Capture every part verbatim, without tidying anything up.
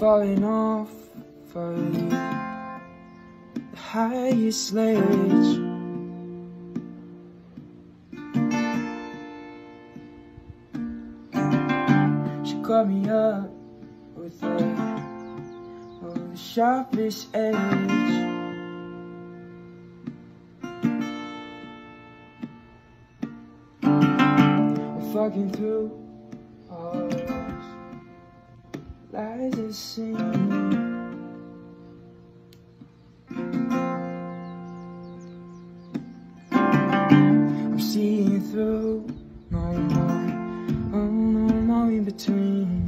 falling off of the highest ledge. She caught me up with the, oh, the sharpest edge. I'm fucking through all those lies that sing. I'm seeing through, no more, oh, no more in between.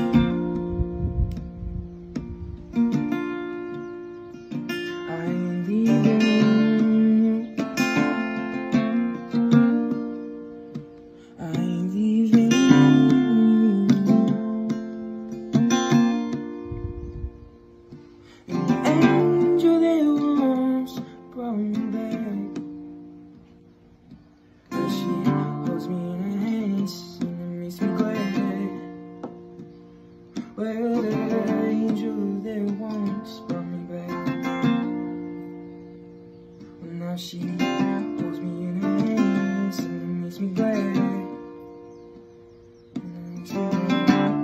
I ain't leaving you, I ain't leaving you. An angel that once brought me back, but she holds me in her hands and it makes me glad. Well, the angel that once brought me back, well, now she holds me in her hands and it makes me glad. And it makes me glad.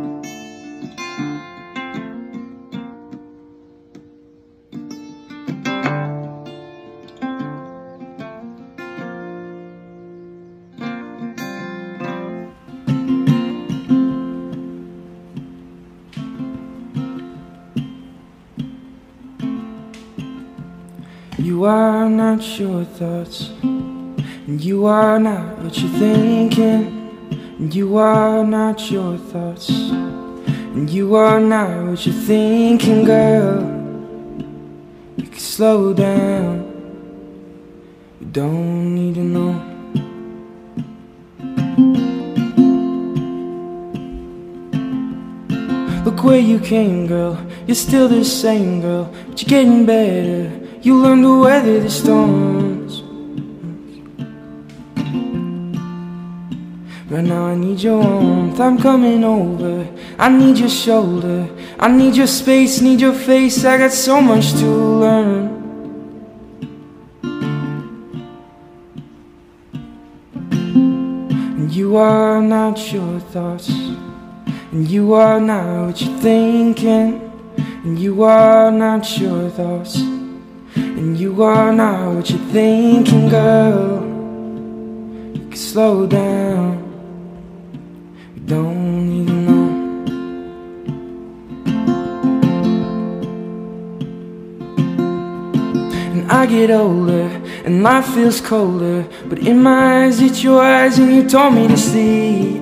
You are not your thoughts, and you are not what you're thinking. And you are not your thoughts, and you are not what you're thinking, girl. You can slow down, you don't need to know. Look where you came, girl, you're still the same, girl, but you're getting better. You learn to weather the storms. Right now I need your warmth, I'm coming over. I need your shoulder, I need your space, need your face. I got so much to learn. And you are not your thoughts, and you are not what you're thinking. And you are not your thoughts, and you are not what you're thinking, girl. You can slow down, you don't need to know. And I get older, and life feels colder, but in my eyes it's your eyes, and you told me to sleep.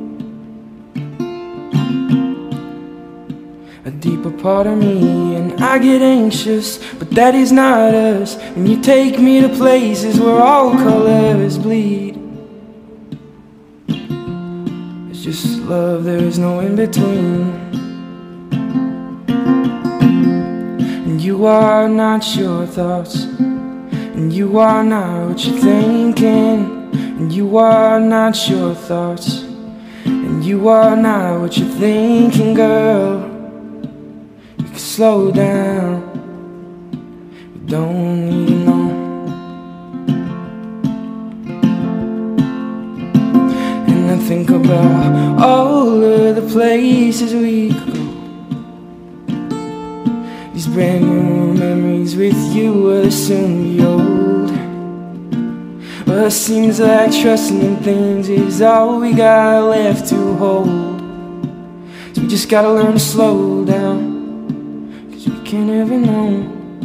A deeper part of me, and I get anxious, but that is not us. And you take me to places where all colors bleed. It's just love, there is no in between. And you are not your thoughts, and you are not what you're thinking. And you are not your thoughts, and you are not what you're thinking, girl. Slow down, you don't need to know. And I think about all of the places we could go. These brand new memories with you will soon be old. But it seems like trusting in things is all we got left to hold. So we just gotta learn to slow down, can't ever know.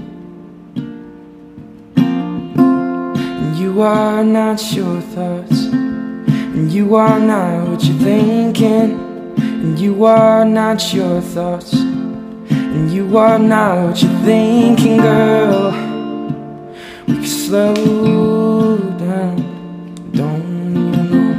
And you are not your thoughts, and you are not what you're thinking. And you are not your thoughts, and you are not what you're thinking, girl. We can slow down, don't need to know.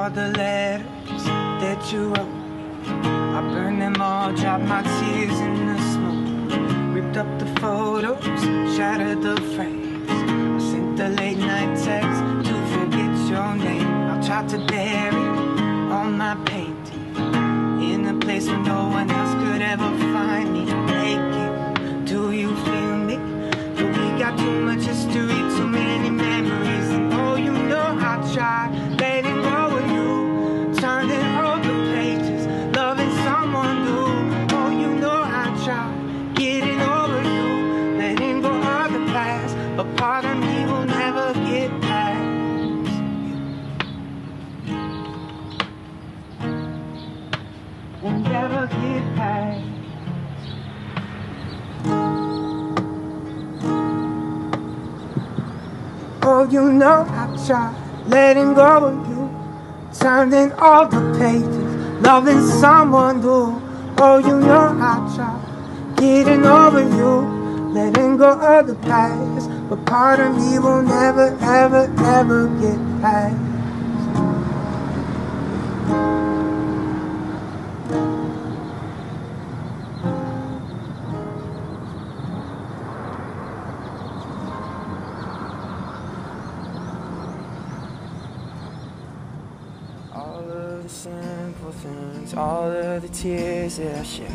all the letters that you wrote. I burned them all, dropped my tears in the smoke. Ripped up the photos, shattered the frames. I sent the late night text to forget your name. I tried to bury all my painting in a place where no one else could ever find me. Naked, do you feel me? But we got too much history, too many memories. And oh, you know I tried letting go of you, turning over pages, loving someone new. Oh, you know I tried getting over you, letting go of the past. But part of me will never get past you. Will never get past. Oh, you know I tried letting go of you, turning all the pages, loving someone new. Oh, you know I tried getting over you, letting go of the past. But part of me will never, ever, ever get past. All of the simple things, all of the tears that I shed.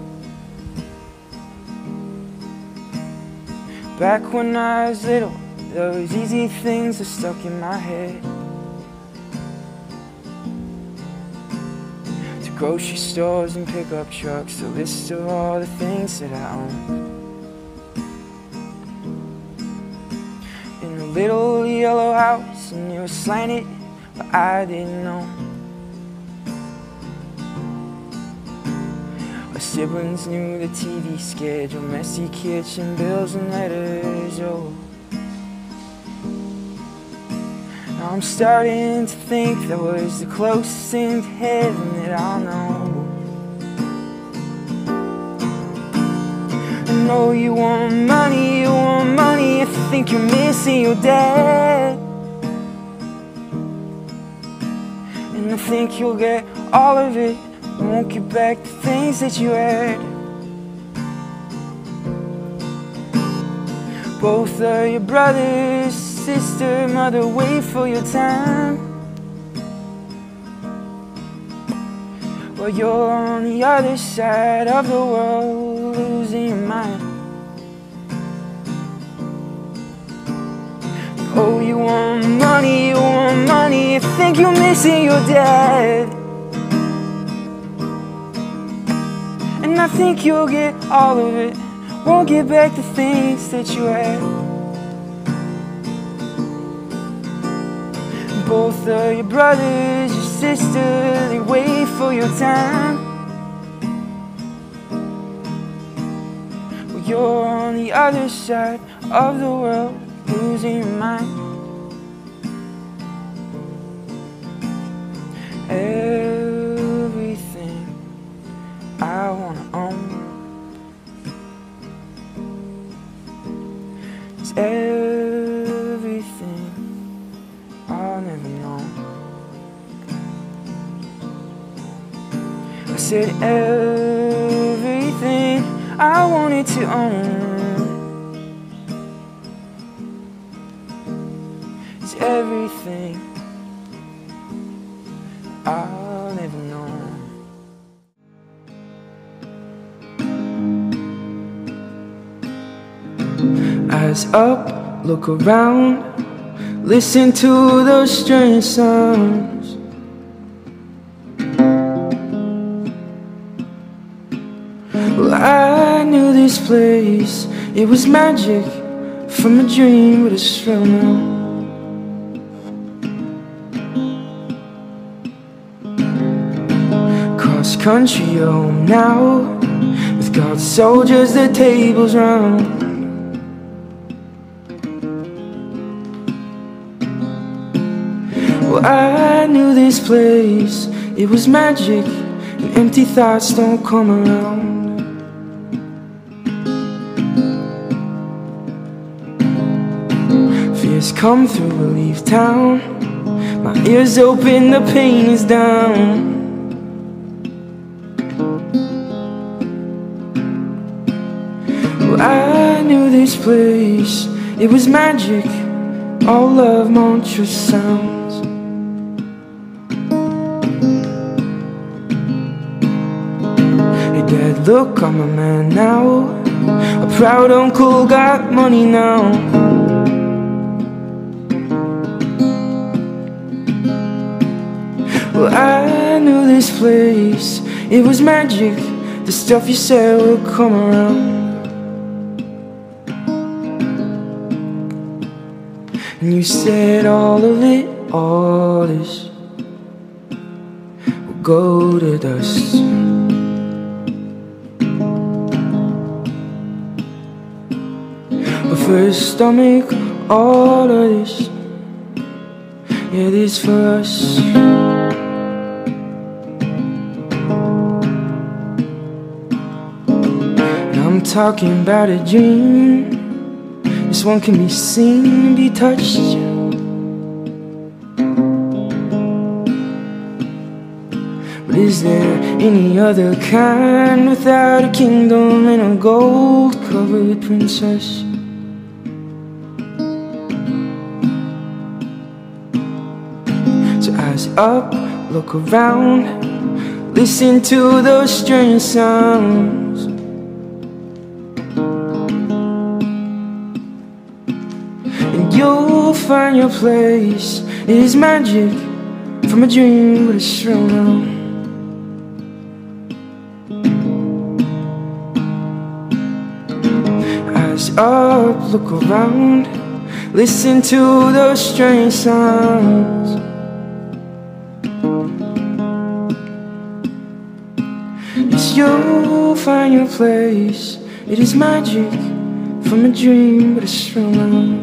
Back when I was little, those easy things are stuck in my head. To grocery stores and pickup trucks, a list of all the things that I own. In a little yellow house, and you were slanted, but I didn't know. Our siblings knew the T V schedule, messy kitchen bills and letters, oh. Now I'm starting to think that was the closest thing to heaven that I'll know. I know you want money, you want money, if you think you're missing your dad. And I think you'll get all of it, won't get back the things that you had. Both of your brothers, sister, mother, wait for your time. Well, you're on the other side of the world, losing your mind. Oh, you want money, you want money, you think you're missing your dad. And I think you'll get all of it, won't get back the things that you had. Both of your brothers, your sister, they wait for your time. Well, you're on the other side of the world, losing your mind. Everything I wanna own is everything I'll never know. I said everything I wanted to own is everything I'll never know. Eyes up, look around, listen to those strange sounds. Well, I knew this place, it was magic from a dream, but it's real now. Cross country, oh now, with God's soldiers, the tables round. Well, I knew this place, it was magic, and empty thoughts don't come around. Fears come through, we leave town, My ears open, the pain is down. Well, I knew this place, it was magic, all of monetized sounds. Hey Dad, look, I'm a man now, a proud uncle, got money now. Well, I knew this place, it was magic, the stuff you said would come around. And you said all of it, all this will go to dust. But first I'll make all of this, yeah, this for us. I'm talking about a dream. This one can be seen and be touched. But is there any other kind without a kingdom and a gold-covered princess? So eyes up, look around, listen to those strange sounds. And you'll find your place. It is magic from a dream, but it's real now. Eyes up, look around, listen to those strange sounds. Yes, you'll find your place. It is magic from a dream, but it's real now.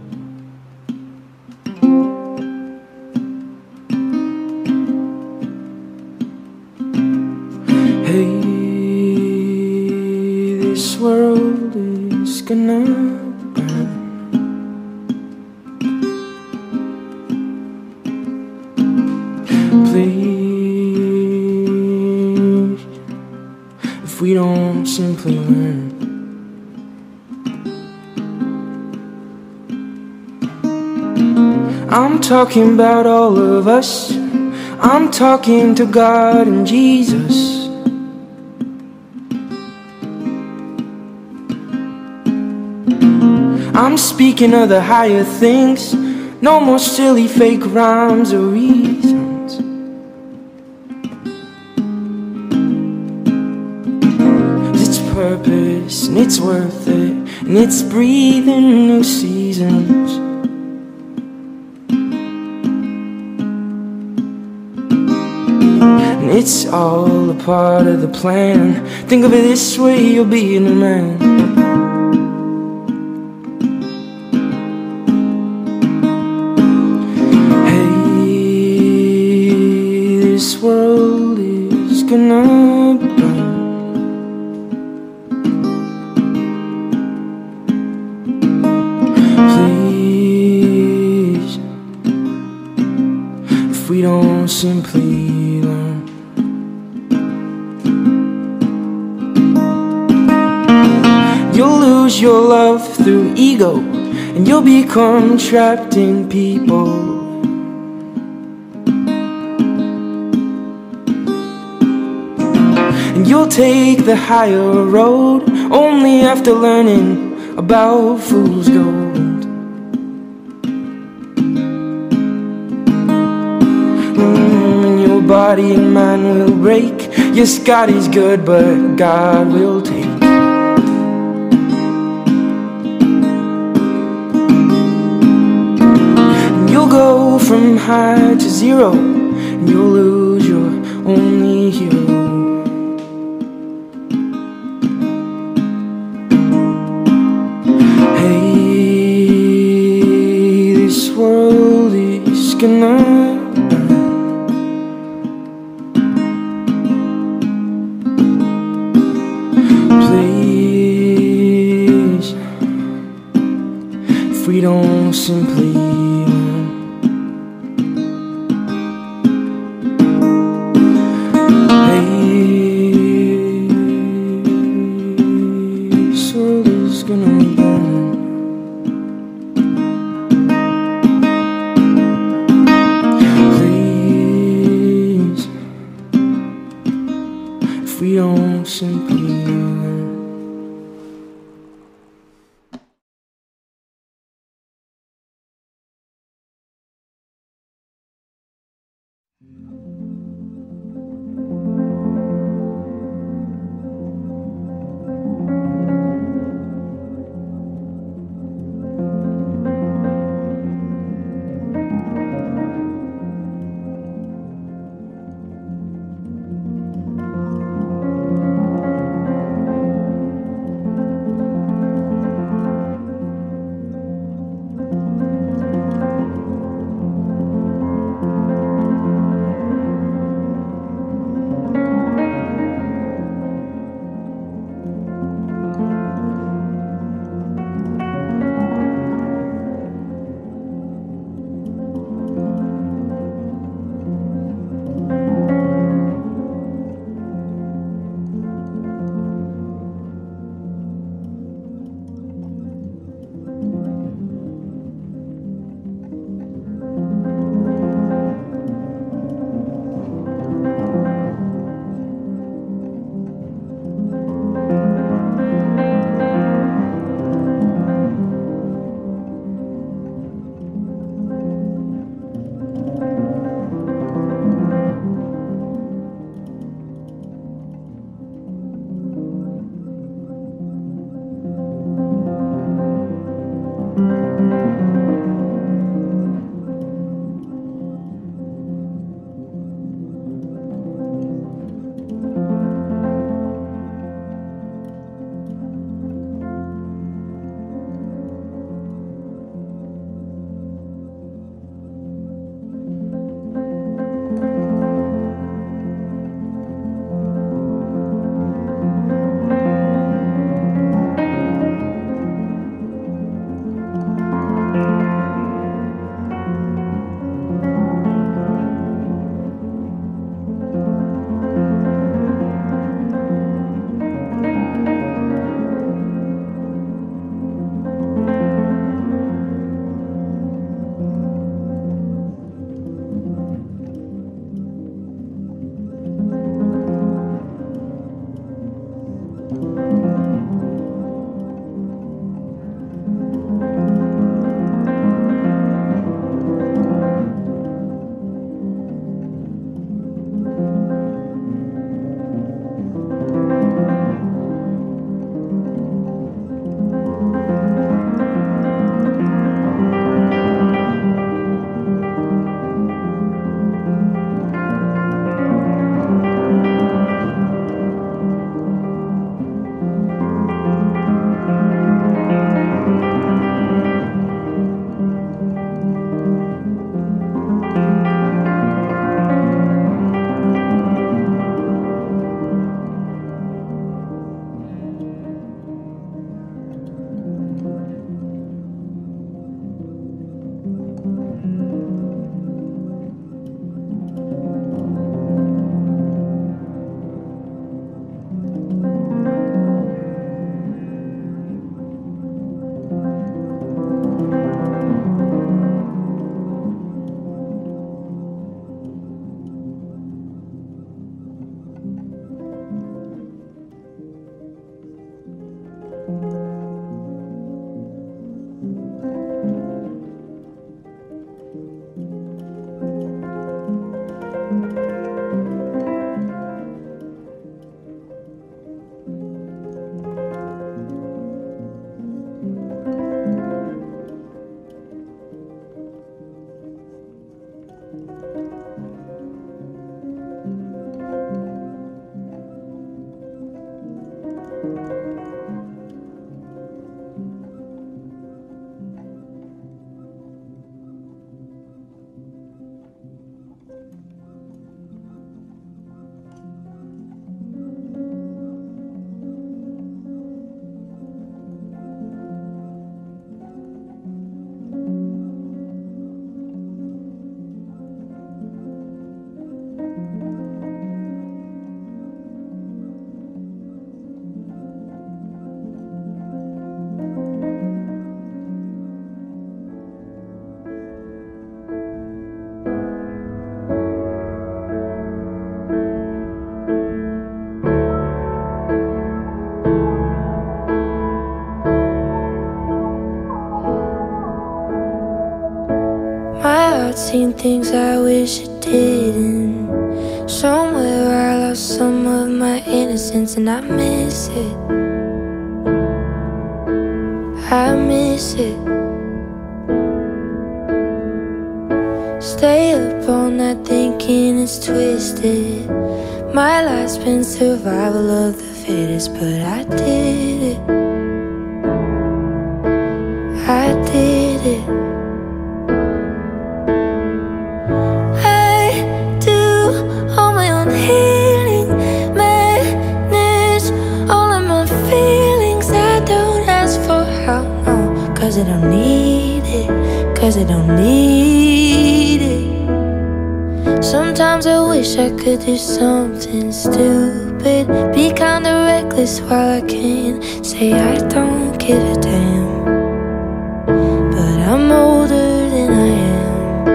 Hey, this world is gonna burn. Please, if we don't simply learn. I'm talking about all of us. I'm talking to God and Jesus. I'm speaking of the higher things. No more silly fake rhymes or reasons. It's purpose and it's worth it, and it's breathing new seasons. And it's all a part of the plan. Think of it this way, you'll be in a man. This world is gonna burn. Please, if we don't simply learn. You'll lose your love through ego, and you'll become trapped in people. And you'll take the higher road only after learning about fool's gold. Mm, and your body and mind will break. Yes, God is good, but God will take. And you'll go from high to zero, and you'll lose your only hero. World is gonna burn. Please, if we don't simply learn. you're simply alone. seen things I wish it didn't. Somewhere I lost some of my innocence, and I miss it. I miss it. Stay up all night thinking it's twisted. My life's been survival of the fittest, but I did it. I did it. I do all my own healing, manage all of my feelings. I don't ask for help, no, cause I don't need it, cause I don't need it. Sometimes I wish I could do something stupid, be kinda reckless while I can say I don't give a damn. But I'm older than I am.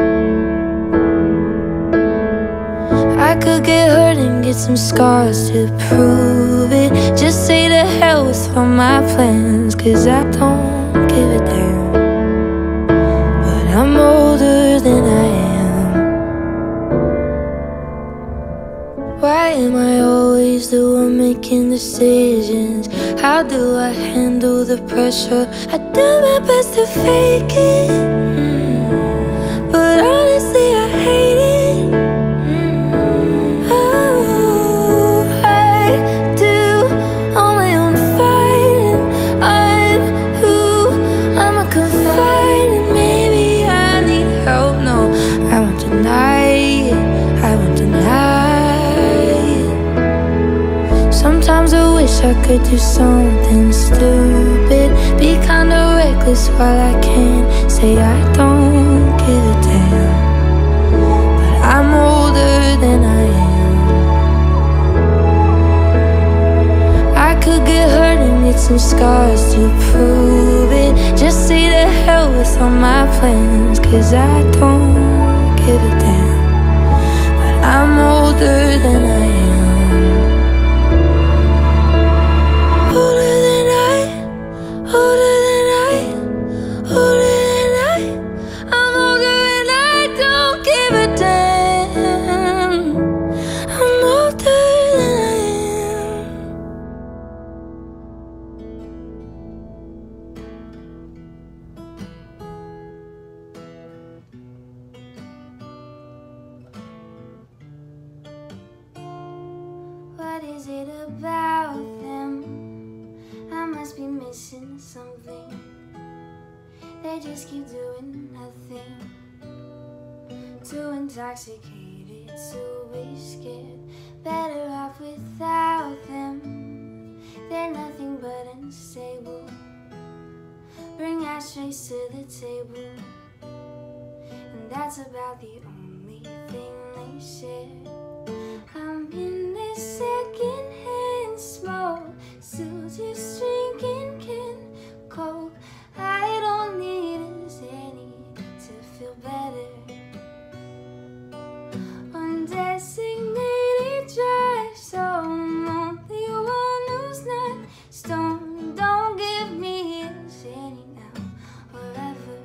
I could get hurt and get some scars to prove it. Just say to hell with all my plans, cause I don't give a damn. But I'm older than I am. Why am I always the one making decisions? How do I handle the pressure? I do my best to fake it, mm. but honestly I hate it. mm. Oh, I do all my own fighting. I'm who I'm a confide, and maybe I need help. No, I won't deny it, I won't deny. Sometimes I wish I could do something stupid, be kinda reckless while I can say I don't give a damn. But I'm older than I am. I could get hurt and get some scars to prove it. Just say to hell with all my plans, cause I don't give a damn. But I'm older than I am. Older than I, older than I, older than I. I'm older and I don't give a damn. I'm older than I am. What is it about them? I must be missing something. They just keep doing nothing. Too intoxicated to be scared. Better off without them. They're nothing but unstable. Bring ashtrays to the table, and that's about the only thing they share. I'm in this second-hand smoke, still just drinking can coke. I don't need a Zanny to feel better. Undesignated drive, so I'm only one who's not stoned. Don't give me a Zanny now or ever.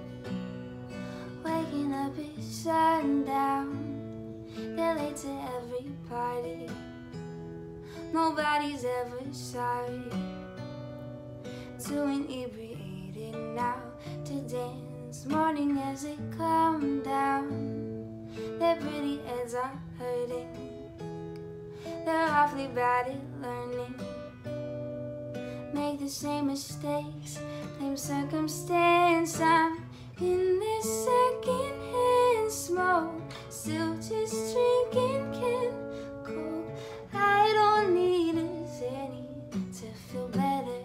Waking up at sundown, they're late to every party. Nobody's ever sorry. Too inebriated now to dance. Morning as it come down, their pretty heads are hurting. They're awfully bad at learning. Make the same mistakes, blame circumstance. I'm in this second-hand smoke, still just drinking can coke. I don't need a Zanny to feel better.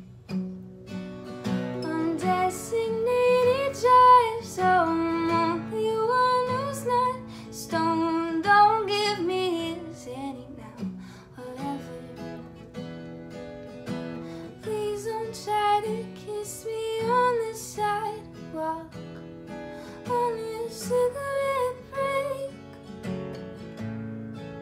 Undesignated drive, so I'm only one who's not stoned. Don't give me a Zanny now or ever. Please don't try to kiss me on the sidewalk on your cigarette break.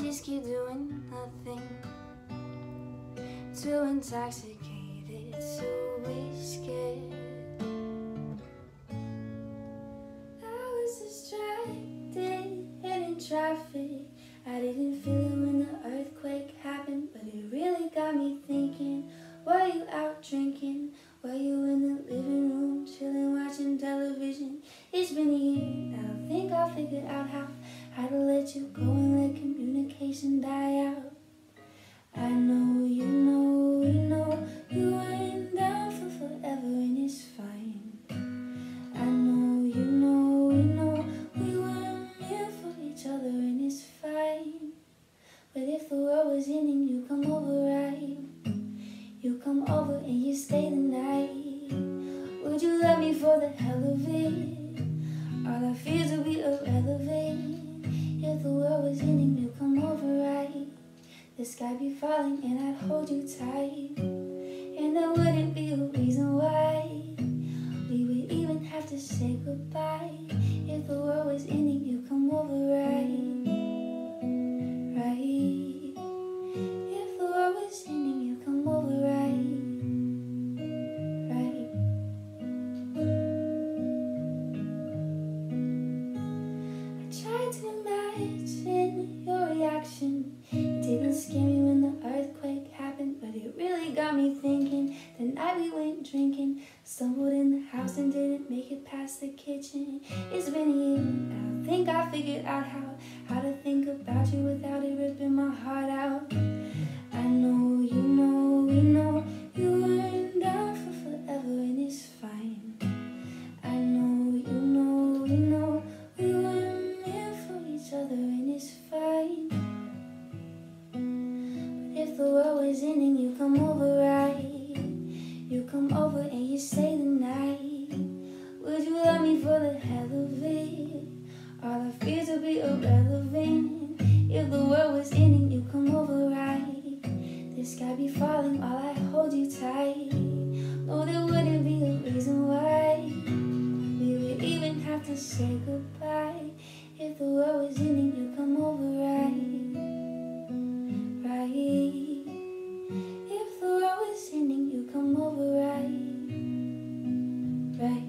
just keep doing nothing. Too intoxicated, too scared. I was distracted and in traffic. I didn't feel it when the earthquake happened, but it really got me thinking. Were you out drinking? Were you in the living room chilling, watching television? It's been a year, I don't think I figured out how How to let you go and let communication die out. I know you know, you know you weren't down for forever and it's fine. I know you know, you know we weren't meant for each other and it's fine. But if the world was ending, you come over, right? You come over and you stay the night. Would you love me for the hell of it? All our fears would be irrelevant. If the world was ending, you come over, right? The sky be falling and I'd hold you tight. And there wouldn't be a reason why we would even have to say goodbye. If the world was ending, you come over, right? Right? If the world was ending, you come over, right? Right? I tried to imagine your reaction. It didn't scare me when the earthquake happened, but it really got me thinking. The night we went drinking, stumbled in the house and didn't make it past the kitchen. It's been a year, and I don't think I figured out how How to think about you without it ripping my heart out. I know you know, you know you weren't down for forever and it's fine. I know you know, you know we weren't meant for each other and it's fine. But if the world was ending, you come over, right? You come over and you stay the night. Would you love me for the hell of it? All our fears would be irrelevant. If the world was ending, you come over, right? The sky be falling while I hold you tight. No, there wouldn't be a reason why we would even have to say goodbye. If the world was ending, you come over, right? Right? If the world was ending, you come over, right? Right?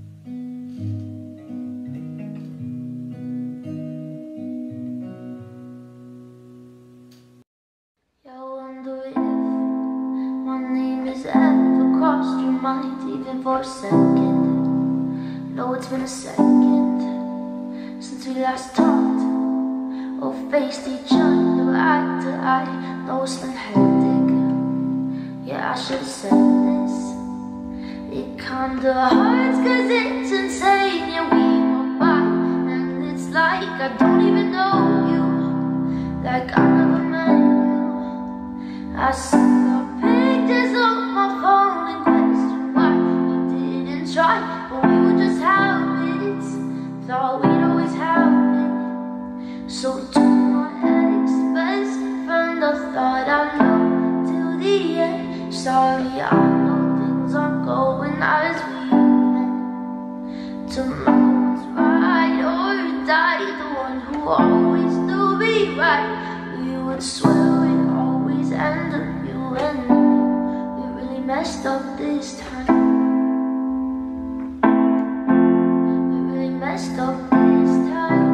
Crossed your mind even for a second? No, it's been a second since we last talked or faced each other eye to eye. No, it's been hectic. Yeah, I should have said this. It kinda hurts cause it's insane. Yeah, we walk by and it's like I don't even know you, like I never met you. I see your pictures on my phone and question why we didn't try, but we would just have it. Thought we'd always have it. So to my ex-best friend, I thought I knew till the end. Sorry, I know things aren't going as we meant. Tomorrow's ride or die, the one who always knew me right. We would swear we'd always end up, you and me. We really messed up this time. We really messed up this time.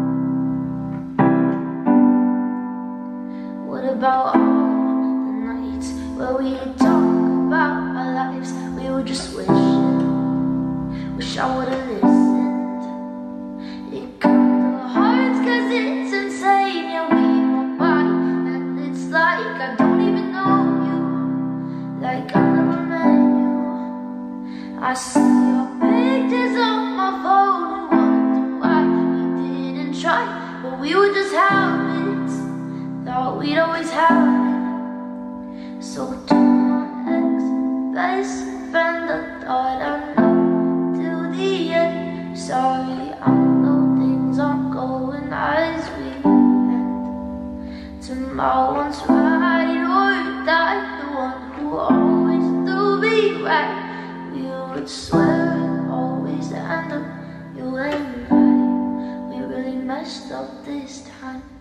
What about all the nights where we talk about our lives? We were just wishing, wish I would've listened. It kinda hurts cause it's insane. Yeah, we walk by and it's like I don't even know you, like I never met you. I see your pictures on my phone and wonder why we didn't try, but we would just have it. Thought we'd always have it. So to my ex-best friend, I thought I knew till the end. Sorry, I know things aren't going as we meant. Tomorrow's ride or die, the one who always do be right. We would swear it always end up, you ain't right. We really messed up this time.